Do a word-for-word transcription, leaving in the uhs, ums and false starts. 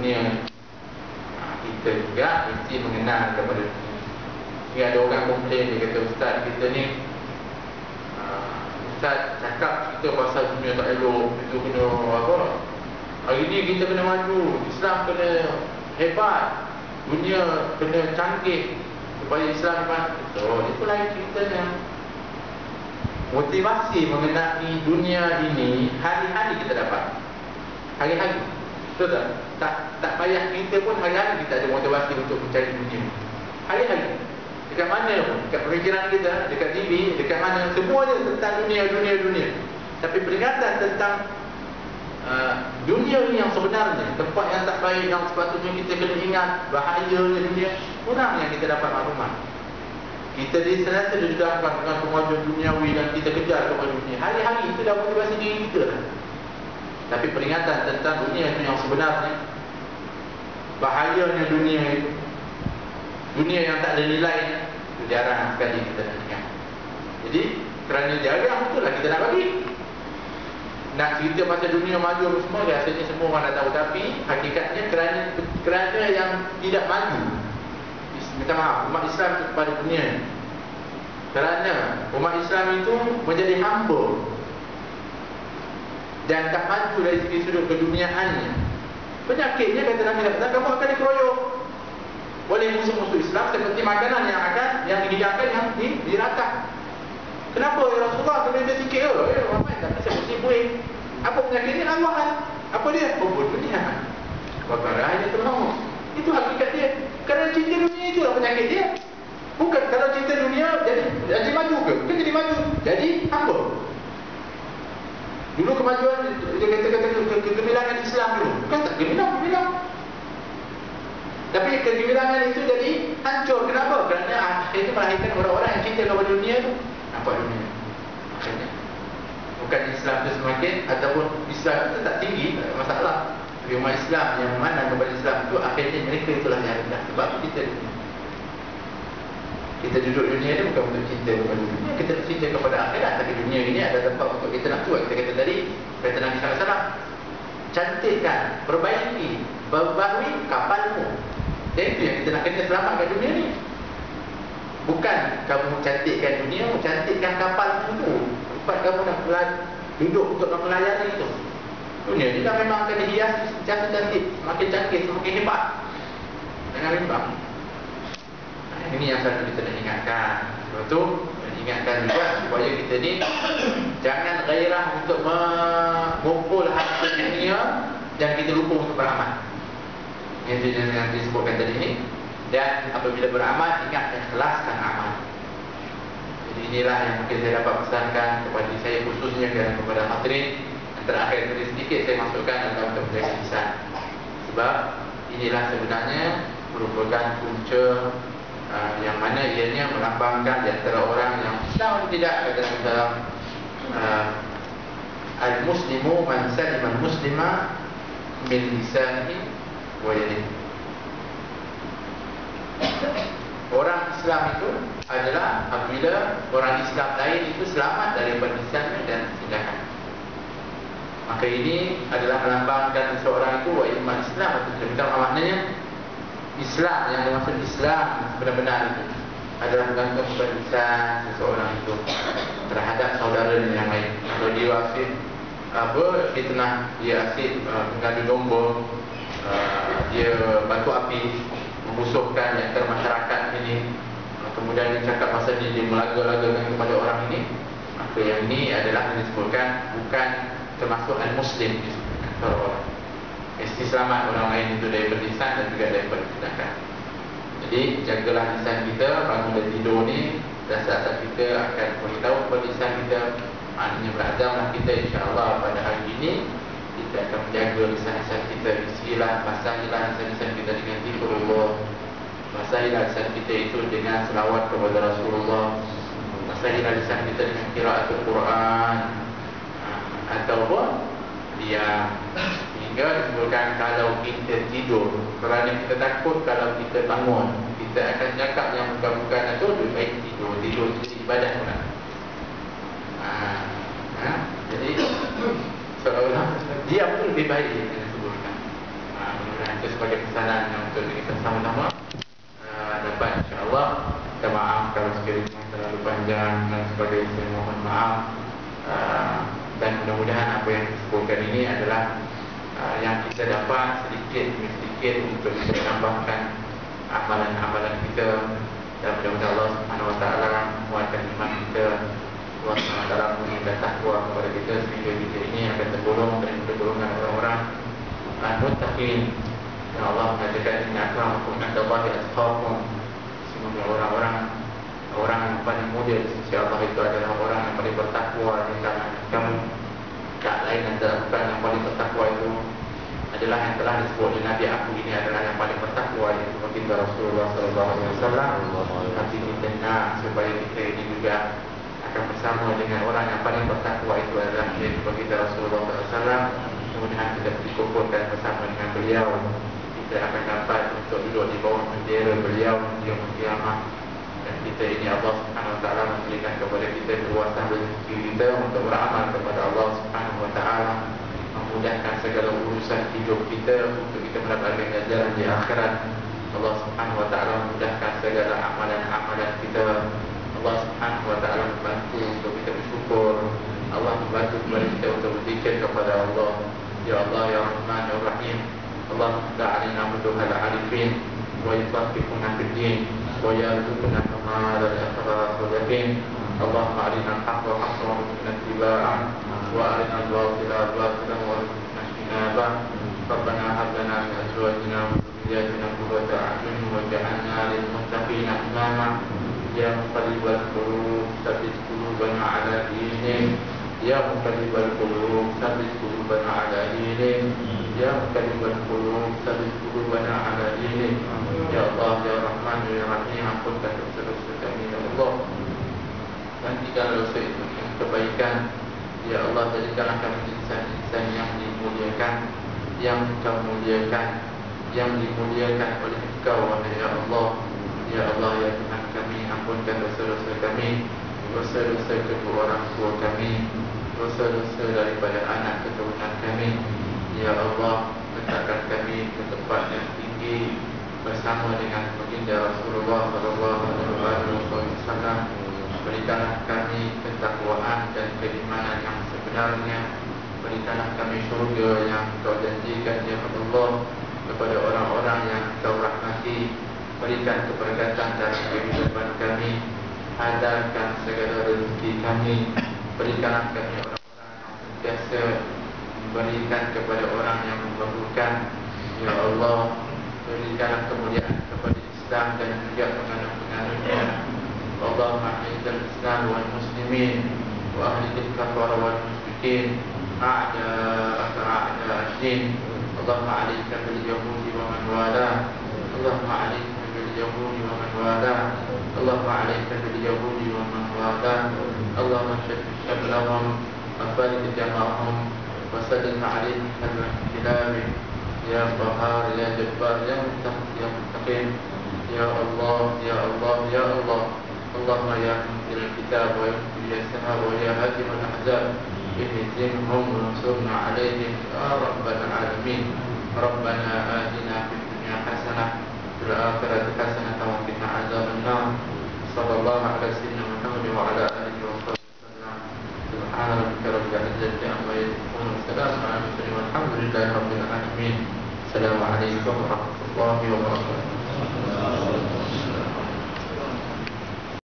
dunia, ha, kita juga mesti mengenal kepada dunia. Ini ada orang komplain, dia kata, ustaz kita ni uh, ustaz cakap kita pasal dunia tak elok, itu kena apa, hari ni kita kena maju, Islam kena hebat, dunia kena canggih supaya Islam hebat. So, itu lain ceritanya. Motivasi mengenai dunia ini hari-hari kita dapat, hari-hari, betul tak? Tak, tak payah kita pun hari-hari kita ada motivasi untuk mencari dunia, hari-hari. Dekat mana pun, dekat pemikiran kita, dekat T V, dekat mana, semuanya tentang dunia, dunia, dunia. Tapi peringatan tentang uh, dunia ni yang sebenarnya, tempat yang tak baik, yang sepatutnya kita kena ingat bahayanya dunia, kurang yang kita dapat maklumat. Kita sentiasa didedahkan dengan kemajuan duniawi dan kita kejar kepada dunia. Hari-hari itu dah motivasi diri kita lah. Tapi peringatan tentang dunia itu yang sebenarnya, bahayanya dunia itu, dunia yang tak ada nilainya, itu jarang sekali kita nak dengar. Jadi kerana jarang, itulah kita nak bagi. Nak cerita pasal dunia maju semua, rasanya semua orang dah tahu. Tapi hakikatnya kerana kerana yang tidak maju, minta maaf, umat Islam itu kepada dunia, kerana umat Islam itu menjadi hamba dan tak maju dari segi sudut keduniaannya. Penyakitnya, kata Nabi, kamu akan dikeroyok oleh musuh-musuh Islam seperti makanan yang akan yang dihidangkan, yang diratap. Kenapa ya Rasulullah? Kena dia sikit ke? Eh, ramai tak bisa bersibuk. Apa penyakitnya? Allah. Apa dia? Hubud dunia. Wakarahnya terlalu. Itu hakikat dia. Kerana cinta dunia itulah penyakit dia. Bukan kalau cinta dunia jadi jadi maju ke? Bukan jadi maju, jadi hamba. Dulu kemajuan, dia kata-kata kegemilangan Islam dulu. Bukan tak gemilang, gemilang. Tapi kegemilangan itu jadi hancur. Kenapa? Kerana akhirnya melahirkan orang-orang yang cinta kepada dunia itu. Nampak dunia. Akhirnya bukan Islam itu semakin, ataupun Islam itu tak tinggi, tak ada masalah. Tapi umat Islam yang mana kepada Islam itu, akhirnya mereka itulah yang rendah. Sebab kita dunia. Kita duduk dunia itu bukan untuk cinta kepada dunia, kita cinta kepada akhirat. Tapi dunia ini ada tempat untuk kita nak cuak. Kita kata tadi, kata Nabi sallallahu alaihi wasallam, cantikkan, perbaiki, perbaharui kapalmu. Dan itu yang kita nak kena selamatkan dunia ni. Bukan kamu cantikkan dunia, cantikkan kapalmu tu. Tempat kamu nak duduk untuk nak melayani itu. Dunia ni dah memang akan dihias secara cantik, semakin cantik, semakin hebat. Jangan bimbang. Ini yang selalu kita nak ingatkan. Sebab tu, ingatkan juga supaya kita ni jangan gairah untuk mengumpul harta dunia dan kita lupa untuk beramal. Yang yang disebutkan tadi ni. Dan apabila beramal, ingat ikhlaskan amal. Jadi inilah yang mungkin saya dapat pesankan kepada saya khususnya dan kepada hadirin. Yang terakhir tadi sedikit saya masukkan dalam topik lisan. Sebab inilah sebenarnya merupakan punca uh, yang mana ianya melambangkan di antara orang yang Islam tidak ada dalam uh, al-muslimu man salima al-muslima min lisanihi wa yadihi. Orang Islam itu adalah apabila orang Islam lain itu selamat daripada lisannya dan tindakan. Maka ini adalah melambangkan seseorang itu wa iman Islam atau tidak. Maknanya Islam yang dimaksud Islam benar-benar itu adalah bergantung kepada lisan seseorang itu terhadap saudara yang lain. Kalau dia asyik apa fitnah, dia asyik uh, mengadu domba, uh, dia batu api, memusuhkan di antara masyarakat ini, kemudian dia cakap pasal ini, dia melaga-lagakan kepada orang ini, maka yang ini adalah yang disebutkan bukan termasuk al-muslim disebutkan para orang. Mesti selamat orang lain itu daripada lisan dan juga daripada tindakan. Jadi jagalah lisan kita, bangun dari tidur ni, dan saat-saat kita akan beritahu kepada lisan kita. Maknanya berazamlah kita insya-Allah pada hari ini kita akan menjaga lisan-lisan kita. Isilah, basahilah lisan-lisan kita dengan zikrullah, basahilah lisan kita itu dengan selawat kepada Rasulullah, basahilah lisan kita dengan qiraatul Quran, ataupun dia hingga disebutkan kalau kita tidur, kerana kita takut kalau kita bangun kita akan cakap yang bukan-bukan itu, lebih baik tidur. Tidur jadi ibadah pula. Ha, ha? Jadi seolah-olah diam pun lebih baik yang disebutkan. Ha, itu sebagai pesanan yang untuk kita sama-sama uh, dapat, insya-Allah. Minta maaf kalau sekiranya terlalu panjang dan sebagainya, saya mohon maaf. Uh, dan mudah-mudahan apa yang disebutkan ini adalah uh, yang kita dapat sedikit demi sedikit untuk kita menambahkan amalan-amalan kita, dan mudah-mudahan Allah Subhanahu Wa Taala menguatkan iman kita, Allah Subhanahu Wa Taala memberikan takwa kepada kita sehingga kita ini akan tergolong dari golongan orang-orang muttaqin. Ya Allah mengatakan inna akramakum indallahi atqakum. Semoga orang-orang orang yang paling mulia di sisi Allah itu adalah orang yang paling bertakwa di kalangan kamu. Tak lain antara bukan yang paling bertakwa itu adalah yang telah disebut oleh Nabi, aku ini adalah yang paling bertakwa, yaitu baginda Rasulullah sallallahu alaihi wasallam. Tapi kita nak supaya kita ini juga akan bersama dengan orang yang paling bertakwa itu adalah yaitu baginda Rasulullah sallallahu alaihi wasallam. Kemudian kita dikumpulkan bersama dengan beliau, kita akan dapat untuk duduk di bawah bendera beliau di yaumul qiyamah. Dan kita ini Allah Subhanahu Wa Taala memberikan kepada kita keluasan rezeki kita untuk beramal kepada Allah Subhanahu Wa Taala, memudahkan segala urusan hidup kita untuk kita mendapatkan ganjaran di akhirat. Allah Subhanahu Wa Taala memudahkan segala amalan-amalan kita. Allah Subhanahu Wa Taala membantu untuk kita bersyukur. Allah membantu kepada kita untuk berzikir kepada Allah. Ya Allah ya Rahman ya Rahim. Allah ta'alina muduhal arifin wa yutaffiquna fid din wa yarzuqna kamal al-akhirah wal yaqin. Allahumma arina al-haqqa haqqan warzuqna ittiba'ah wa arina al-batila batilan warzuqna ijtinabah. Rabbana hab lana min azwajina wa dhurriyyatina qurrata a'yun waj'alna lil muttaqina imama. Ya muqallibal qulub tsabbit qulubana 'ala dinik. Ya muqallibal qulub tsabbit qulubana 'ala dinik. Ya muqallibal qulub tsabbit qulubana 'ala dinik. Ya Allah ya Rahman ya Rahim, ampunkan dosa-dosa kami ya Allah. Gantikan dosa itu dengan kebaikan. Ya Allah, jadikanlah kami insan-insan yang dimuliakan, yang Engkau muliakan, yang dimuliakan oleh Engkau ya Allah. Ya Allah ya Tuhan kami, ampunkan dosa-dosa kami, dosa-dosa kedua orang tua kami, dosa-dosa daripada anak keturunan kami. Ya Allah, letakkan kami ke tempat yang tinggi bersama dengan baginda Rasulullah sallallahu alaihi wasallam. Berikanlah kami ketakwaan dan keimanan yang sebenarnya. Berikanlah kami syurga yang Kau janjikan ya Allah kepada orang-orang yang Kau rahmati. Berikan keberkatan dalam kehidupan kami. Halalkan segala rezeki kami. Berikanlah kami orang-orang yang sentiasa berikan kepada orang yang memerlukan. Ya Allah, berikanlah kemuliaan kepada Islam dan juga penganut-penganutnya. Allahumma a'izzal Islam wal muslimin wa ahlil kafar wal musyrikin a'da'aka a'da' ad-din. Allahumma 'alaika bil yahudi wa man wala. Allahumma 'alaika bil yahudi wa man wala. Allahumma 'alaika bil yahudi wa man wala. Allahumma shafi shamlahum wa farid jama'ahum wa sallim 'alaihim hadra ihtilami. Ya Qahhar ya Jabbar ya Muttaqin ya Muttaqin. Ya Allah ya Allah ya Allah. Allahumma ya munzil al-kitab wa ya sahab wa ya hadim al-ahzab, ihzimhum wa ansurna 'alaihim ya rabbal alamin. Rabbana atina fid dunya hasanah wa fil akhirati hasanah wa qina adzaban nar. Sallallahu ala sayyidina Muhammad wa ala alihi wa sallam. Subhana rabbika rabbil izzati amma yasifun wa salamun ala al-mursalin walhamdulillahi rabbil alamin. Assalamualaikum warahmatullahi wabarakatuh.